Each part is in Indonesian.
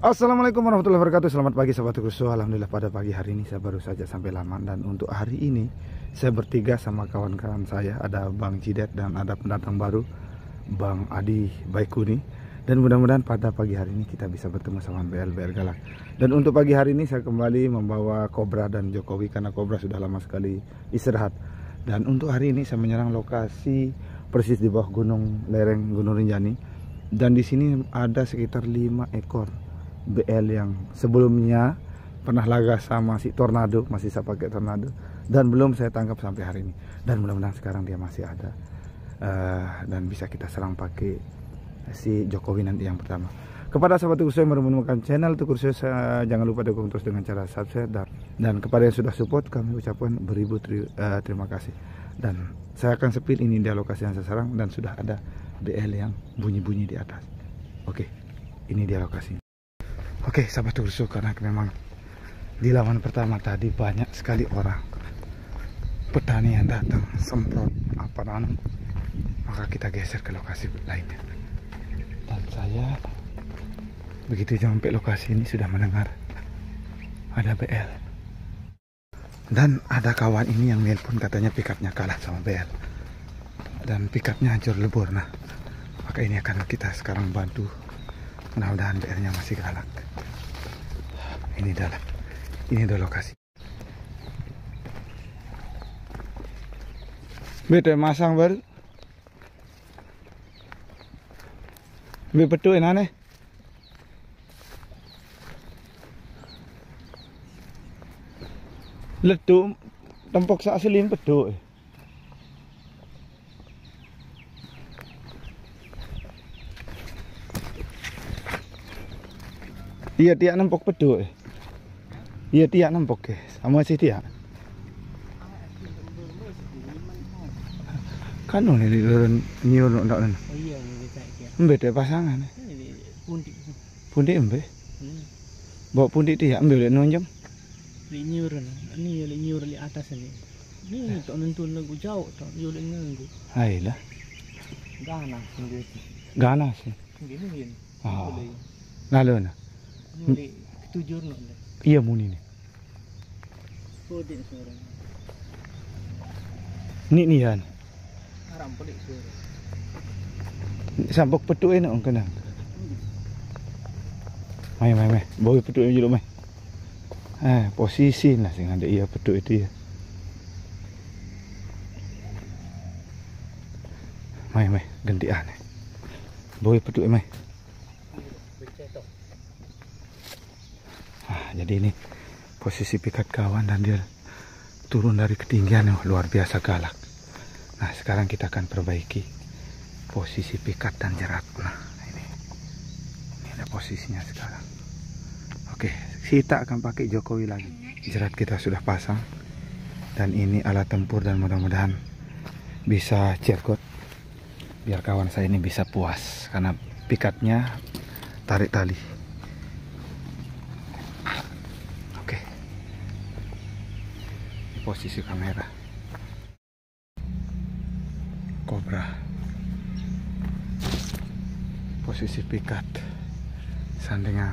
Assalamualaikum warahmatullahi wabarakatuh. Selamat pagi sahabat Kurso. Alhamdulillah pada pagi hari ini saya baru saja sampai Laman. Dan untuk hari ini saya bertiga sama kawan-kawan saya. Ada Bang Cidet dan ada pendatang baru Bang Adi Baikuni. Dan mudah-mudahan pada pagi hari ini kita bisa bertemu sama BL Galak. Dan untuk pagi hari ini saya kembali membawa Kobra dan Jokowi karena Kobra sudah lama sekali istirahat. Dan untuk hari ini saya menyerang lokasi persis di bawah gunung lereng Gunung Rinjani. Dan di sini ada sekitar 5 ekor BL yang sebelumnya pernah laga sama si Tornado, masih saya pakai Tornado, dan belum saya tangkap sampai hari ini. Dan mudah-mudahan sekarang dia masih ada dan bisa kita serang pakai si Jokowi nanti yang pertama. Kepada sahabat Kurso yang baru menemukan channel Kurso, jangan lupa dukung terus dengan cara subscribe, dan kepada yang sudah support kami ucapkan beribu terima kasih. Dan saya akan sepil ini dia lokasi yang saya serang dan sudah ada BL yang bunyi-bunyi di atas. Oke, ini dia lokasi. Oke sahabat Kurso, karena memang di lawan pertama tadi banyak sekali orang petani yang datang semprot apa nanam, maka kita geser ke lokasi lainnya. Dan saya begitu sampai lokasi ini sudah mendengar ada BL. Dan ada kawan ini yang nelpon katanya pikatnya kalah sama BL dan pikatnya hancur lebur. Nah, maka ini akan kita sekarang bantu. Mudah-mudahan BL-nya masih galak. Ini adalah lokasi. Beda masang baru. Beda petuk enane. Leduk tempok sak selim peduk. Iya tiak nempok peduk. Iya tiak nempok ke, sama si tiak. Kan ini di turun nyur ndak nen. Oh iya ini kayak. Beda pasangan. Pundi embe. Bawa pundi tiak ambil nonjam. Li nyur ni li nyur li atas ni. Ni tok nentun lagu jauh tok yo li nganggu. Hailah. Ganas ni. Ganas. Gini. Ah. Nalona. Ni ketujur no. Iya muni ni. Kodin suara. Ni yan. Haram pelik suara. Sampok petuk enak kena. Mai. Bawa petuk dulu mai. Posisi lah sing ada iya petuk itu ya. Mai gantian. Bawa petuk mai. Jadi ini posisi pikat kawan dan dia turun dari ketinggian yang luar biasa galak. Nah sekarang kita akan perbaiki posisi pikat dan jerat. Nah ini ada posisinya sekarang. Oke, kita akan pakai Jokowi lagi. Jerat kita sudah pasang dan ini alat tempur dan mudah-mudahan bisa cirgot biar kawan saya ini bisa puas karena pikatnya tarik tali. Posisi kamera Kobra, posisi pikat sandingan.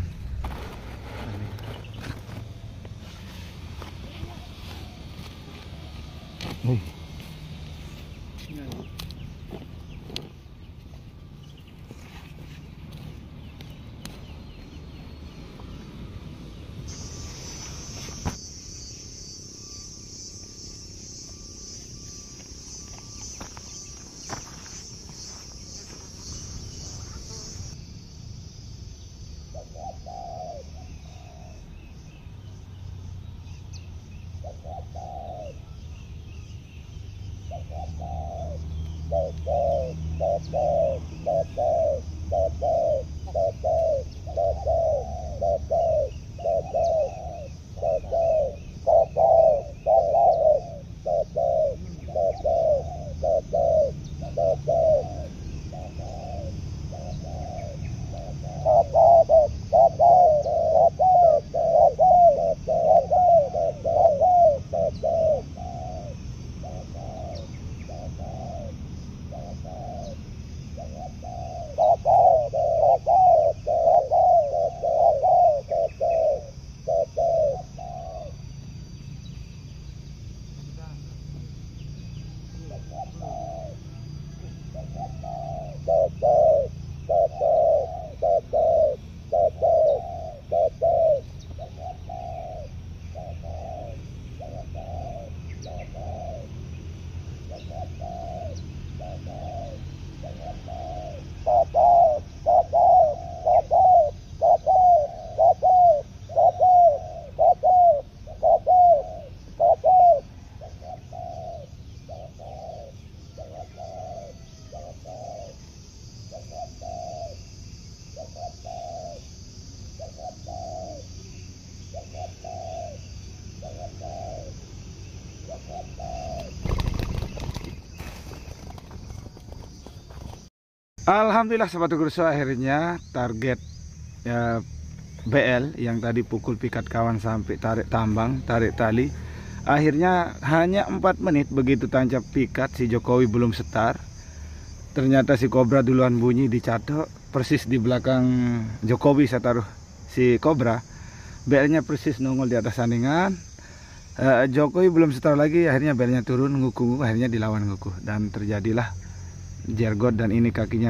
Alhamdulillah Sobat Kurso, akhirnya target BL yang tadi pukul pikat kawan sampai tarik tambang, tarik tali, akhirnya hanya 4 menit begitu tancap pikat si Jokowi belum setar. Ternyata si Kobra duluan bunyi dicatok persis di belakang Jokowi. Saya taruh si Kobra, BL-nya persis nongol di atas sandingan. Jokowi belum setar lagi, akhirnya BL-nya turun, nguku-nguku, akhirnya dilawan nguku dan terjadilah jergot. Dan ini kakinya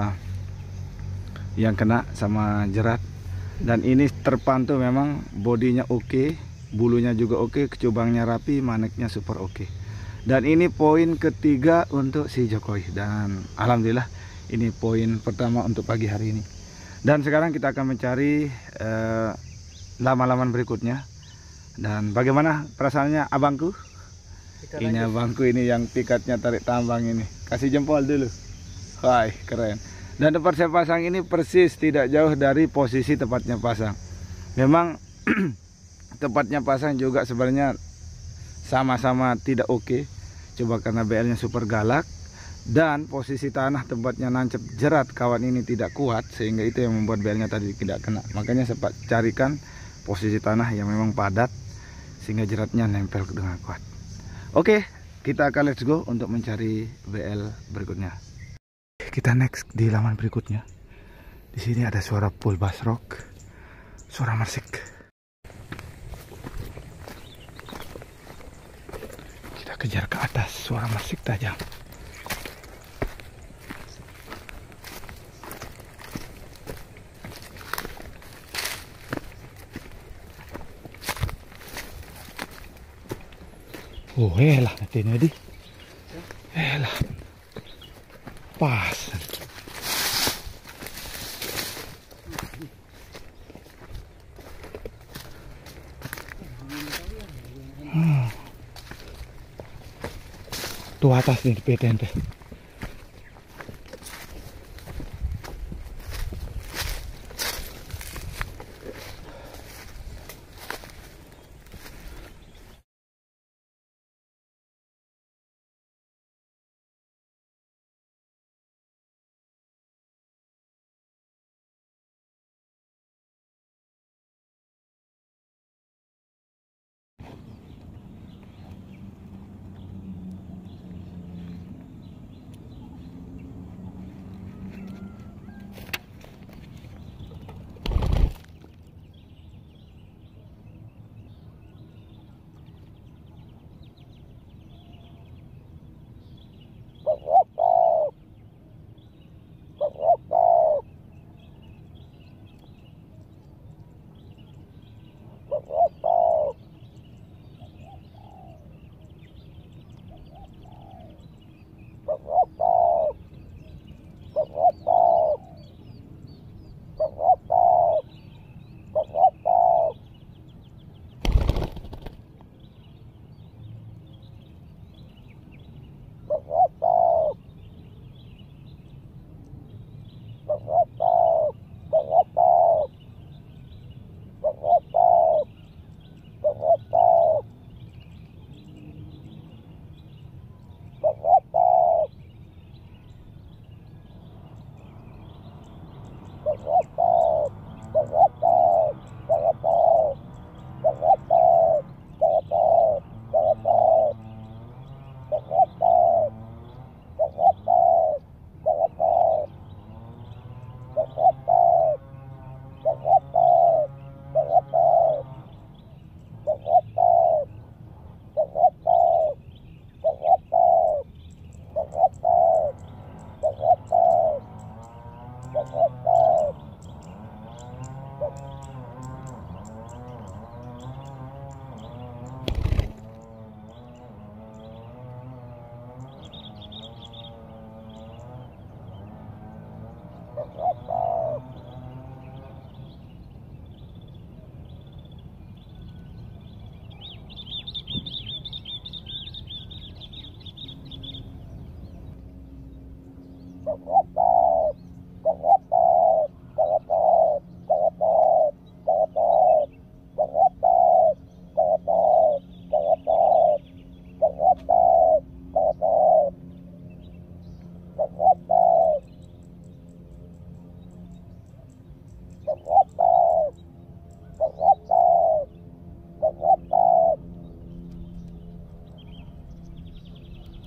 2 yang kena sama jerat. Dan ini terpantau memang bodinya oke, bulunya juga oke, kecubangnya rapi, maneknya super oke. Dan ini poin ketiga untuk si Jokowi. Dan alhamdulillah ini poin pertama untuk pagi hari ini. Dan sekarang kita akan mencari laman-laman berikutnya. Dan bagaimana perasaannya abangku? Ini abangku ini yang pikatnya tarik tambang ini. Kasih jempol dulu. Wah, keren. Dan tempat saya pasang ini persis tidak jauh dari posisi tempatnya pasang. Memang tempatnya pasang juga sebenarnya sama-sama tidak oke. Coba karena BL-nya super galak dan posisi tanah tempatnya nancep jerat kawan ini tidak kuat, sehingga itu yang membuat BL-nya tadi tidak kena. Makanya saya carikan posisi tanah yang memang padat sehingga jeratnya nempel dengan kuat. Oke, kita akan let's go untuk mencari BL berikutnya. Kita next di laman berikutnya. Di sini ada suara pool bass rock, suara musik. Kita kejar ke atas, suara musik tajam. Oh, elah nanti di. Elah. Pas. Tuh atas nih di PTN teh.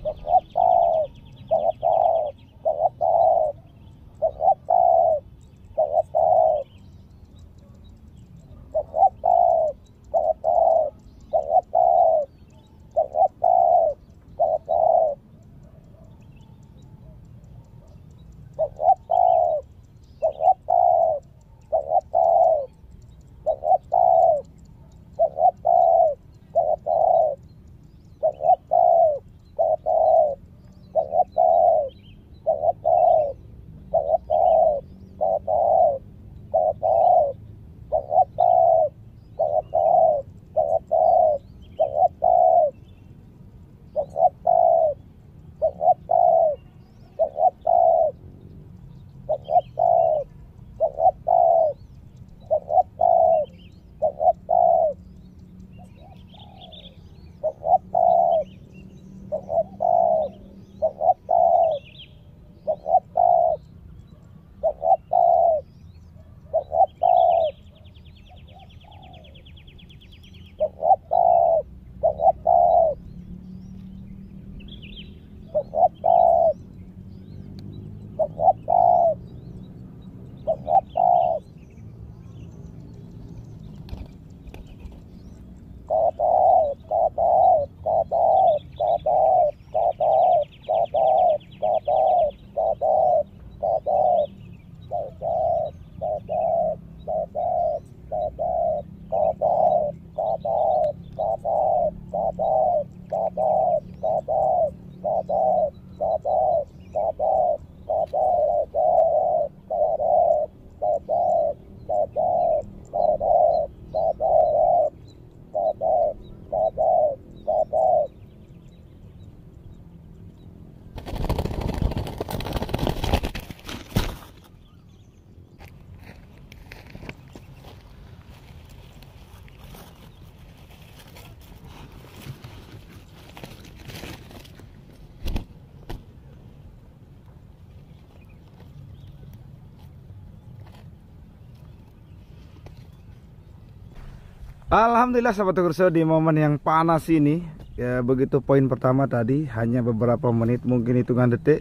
Alhamdulillah sahabat Kurso, di momen yang panas ini ya, begitu poin pertama tadi hanya beberapa menit, mungkin hitungan detik.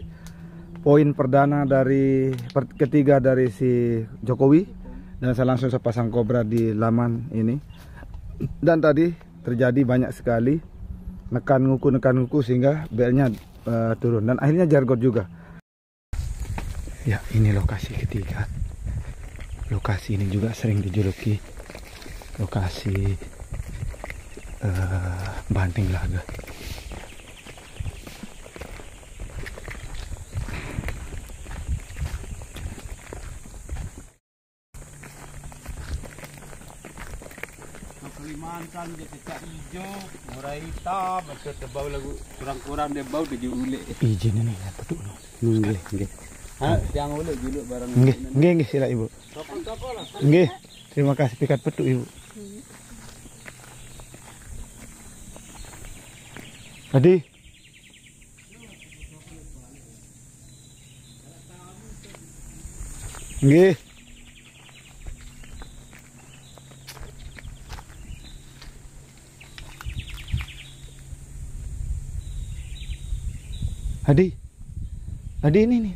Poin perdana dari ketiga dari si Jokowi, dan saya langsung pasang kobra di laman ini. Dan tadi terjadi banyak sekali nekan nguku sehingga belnya turun, dan akhirnya jargot juga. Ya, ini lokasi ketiga. Lokasi ini juga sering dijuluki lokasi banting laga. Kalimantan dia cecak hijau, murai hitam, macam tebau lagu kurang-kurang dia bau tujuh ule. Izin ini ya betul. Nggih, nggih. Ha, yang ule juluk barang. Nggih, sila Ibu. Nggih. Terima kasih pikat petuk Ibu. Adi. Nggih. Adi ini nih.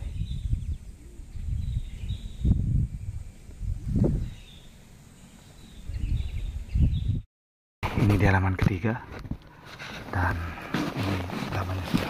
Ini di halaman ketiga, dan ini halamannya sudah.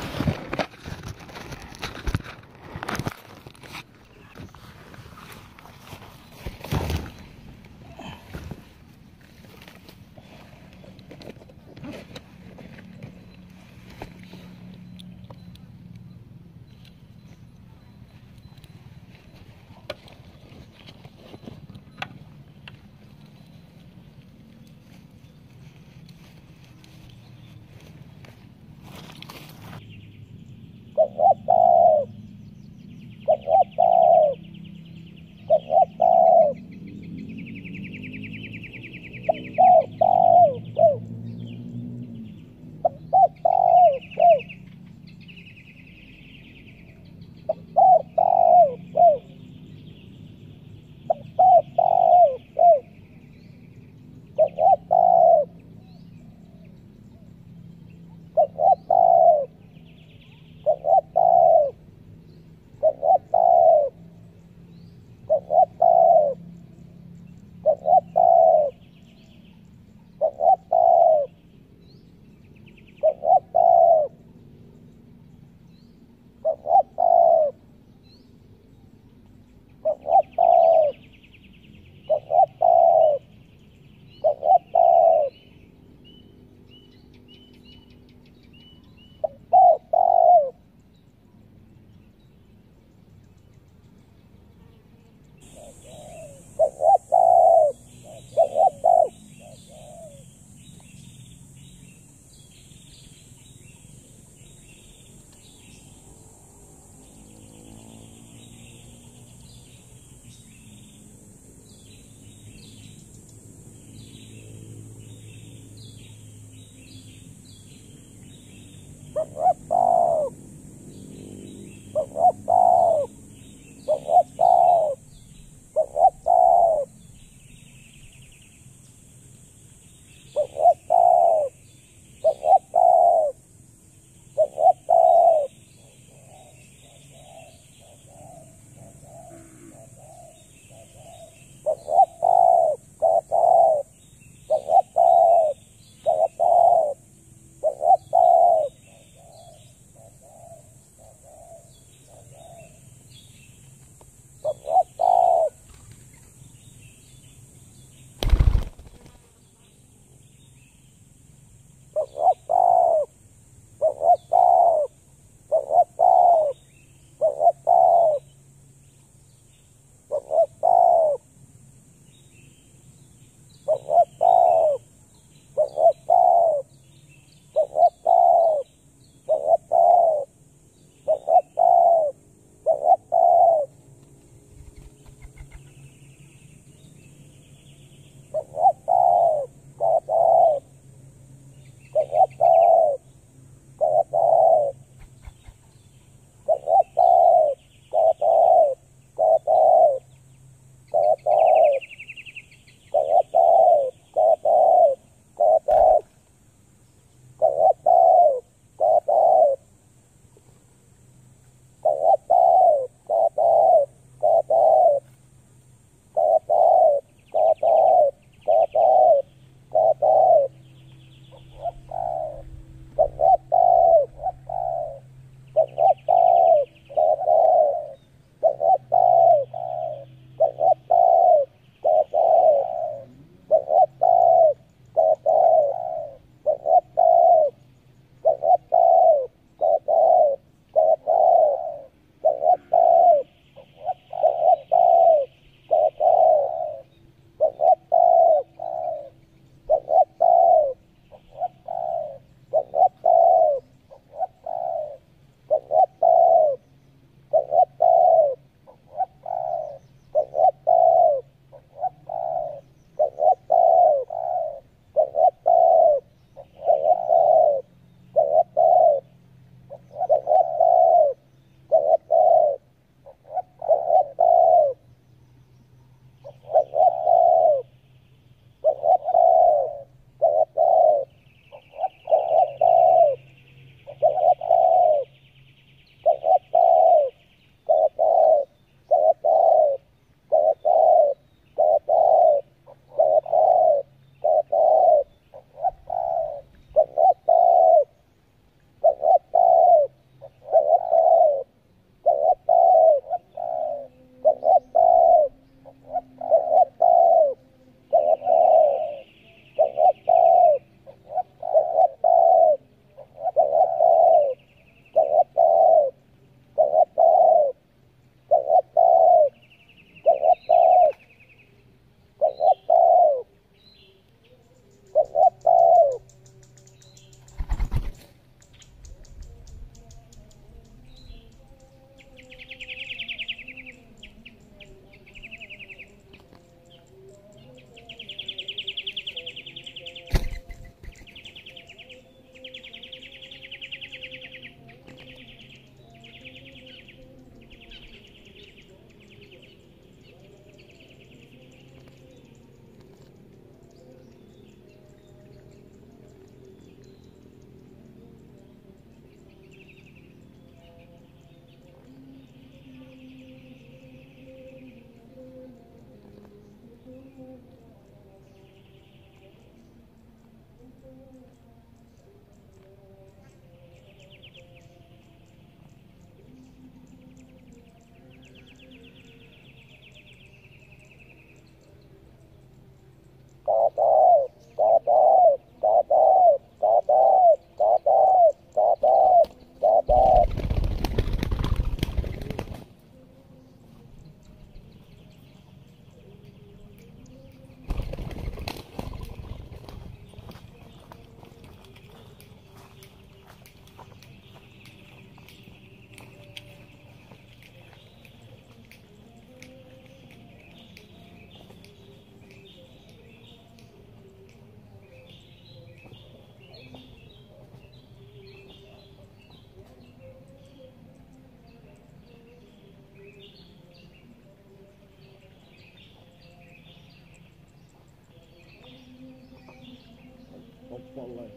spotlight.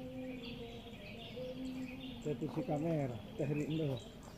Posisi kamera, teknik lo.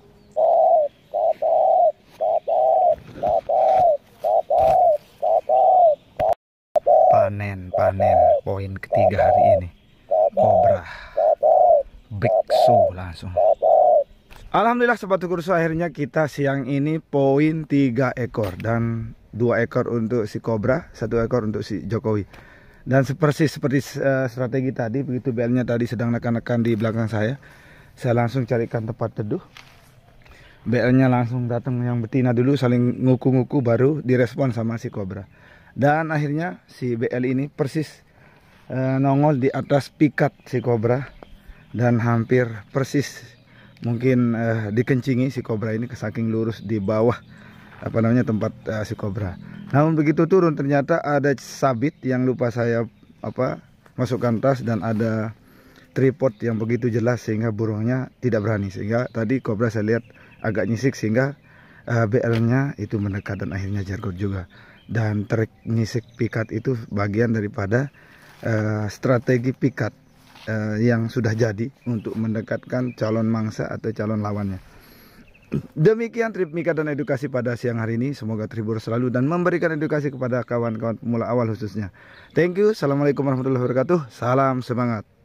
Panen poin ketiga hari ini. Kobra. Big show langsung. Alhamdulillah Sobat Kursu, akhirnya kita siang ini poin 3 ekor dan 2 ekor untuk si Kobra, 1 ekor untuk si Jokowi. Dan seperti strategi tadi, begitu BL-nya tadi sedang nekan-nekan di belakang saya langsung carikan tempat teduh. BL-nya langsung datang yang betina dulu, saling nguku-nguku, baru direspon sama si Kobra. Dan akhirnya si BL ini persis nongol di atas pikat si Kobra dan hampir persis mungkin dikencingi si Kobra ini, saking lurus di bawah tempat si Kobra. Namun begitu turun ternyata ada sabit yang lupa saya masukkan tas, dan ada tripod yang begitu jelas sehingga burungnya tidak berani, sehingga tadi Kobra saya lihat agak nyisik sehingga BL-nya itu mendekat dan akhirnya jargot juga. Dan trik nyisik pikat itu bagian daripada strategi pikat yang sudah jadi untuk mendekatkan calon mangsa atau calon lawannya. Demikian trip Mika dan edukasi pada siang hari ini. Semoga terhibur selalu dan memberikan edukasi kepada kawan-kawan pemula awal khususnya. Thank you. Assalamualaikum warahmatullahi wabarakatuh. Salam semangat.